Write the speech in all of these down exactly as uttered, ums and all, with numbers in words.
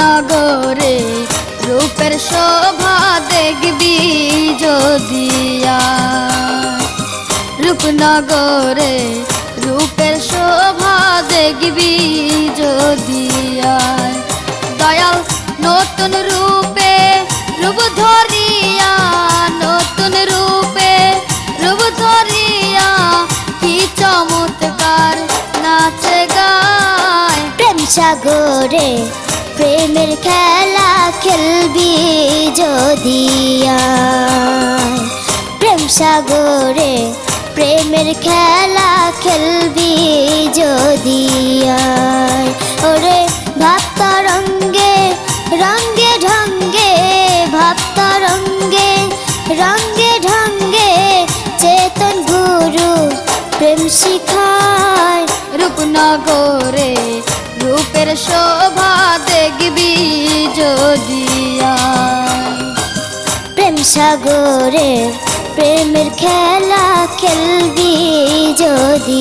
রূপনগরে রূপের শোভা দেখবি যদি রূপনগরে রূপের শোভা দেখবি যদি দয়াল নতুন রূপে রূপ ধরিয়া নতুন রূপে রূপ ধরিয়া কি চমৎকার নাচে গায় প্রেম সাগরে প্রেমের খেলা খেলবি যদি প্রেম সাগরে প্রেমের খেলা খেলবি যদি ওরে ভাবতা রঙ্গে রঙ্গে ঢঙ্গে ভাবতা রঙ্গে রঙ্গে ঢঙ্গে চেতন গুরু প্রেম শিখায় রূপনগরে রূপের শোভা দেখবি যদি প্রেম সাগরে প্রেমের খেলা খেলবি যদি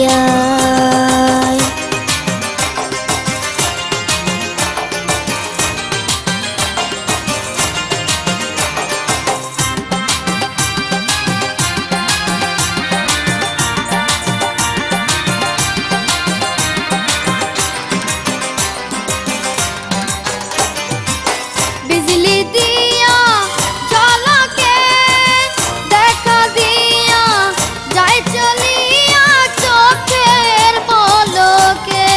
बिजली दिया झलके देखा दिया जाए चलिया चोखेर पलके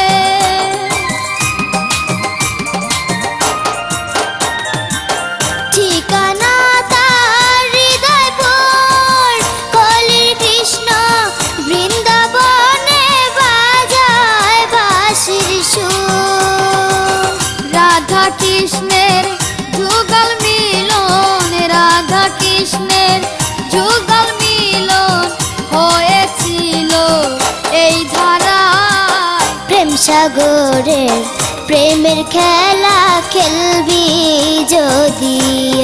ठिकाना तार हृदयपुर कलिर कृष्ण बृंदाबने बाजाय बांशिर सुर राधा कृष्णेर যুগল মিলন রাধা কৃষ্ণের যুগল মিলন হয়েছিল এই ধারা প্রেম সাগরে প্রেমের খেলা খেলবি যদি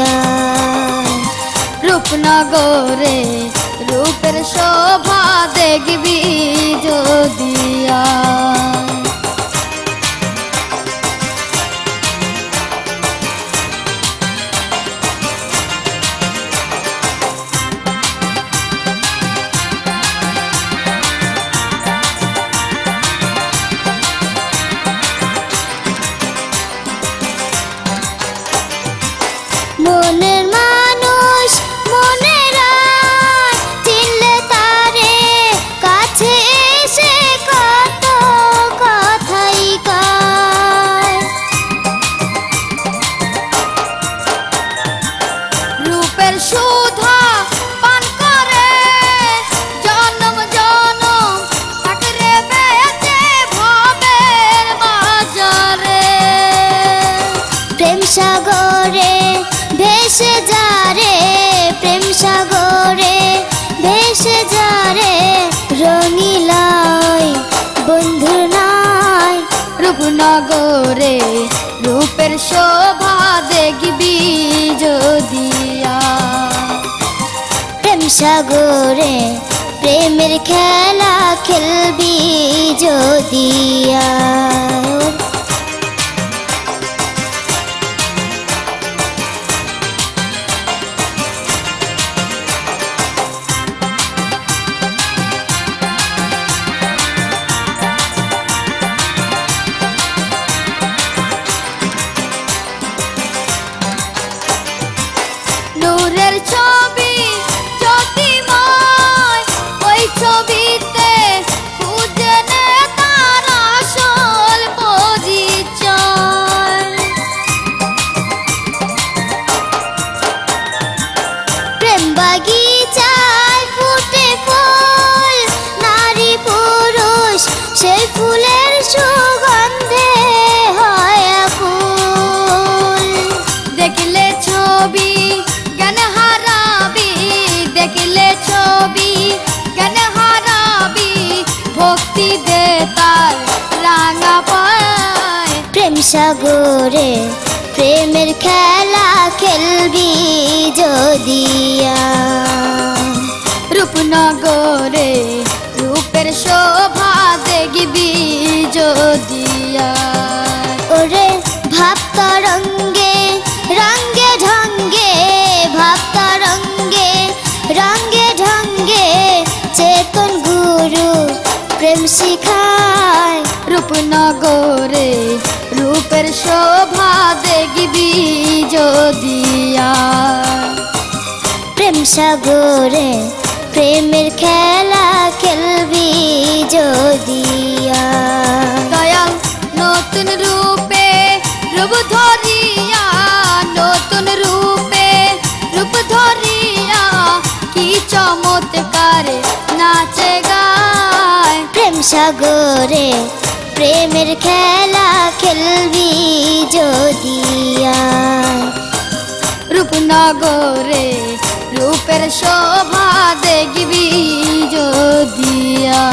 রূপনগরে রূপের শোভা দেখবি যদি মনের মানুষ মনের চিনলে তারে কাছে এসে কত কথাই কয় রূপের সুধা পান করে জনম জনম থাকরে বেঁচে ভবের বাজারে প্রেম সাগরে ভেসে যারে প্রেম সাগরে ভেসে যারে রঙিলায় বন্ধু নাই রূপনগরে রূপের শোভা দেখবি যদি প্রেম সাগরে প্রেমের খেলা খেলবি যদি নূরের ছবি জ্যোতিময় ওই ছবিতে খুঁজে নে তার আসল পরিচয় প্রেম বাগিচায় ফুটে ফুল নারী পুরুষ সেই ফুলের সুগন্ধে হয় আকুল দেখলে ছবি জ্ঞান হারাবি দেখলে ছবি জ্ঞান হারাবি ভক্তি দে তার রাঙা পায় প্রেম সাগরে প্রেমের খেলা খেলবি যদি রূপনগরে রূপের শোভা দেখবি যদি ওরে ভাবতা প্রেম শিখায় রূপনগরে রূপের শোভা দেখবি যদি আয়। প্রেম সাগরে প্রেমের খেলা খেলবি যদি আয়। দয়াল নতুন রূপে রূপ ধরিয়া, নতুন রূপে রূপ ধরিয়া কি চমৎকার নাচে গায়। প্রেম সাগরে প্রেমের খেলা খেলবি যদি আয়। রূপনগরে রূপের শোভা দেখবি যদি আয়।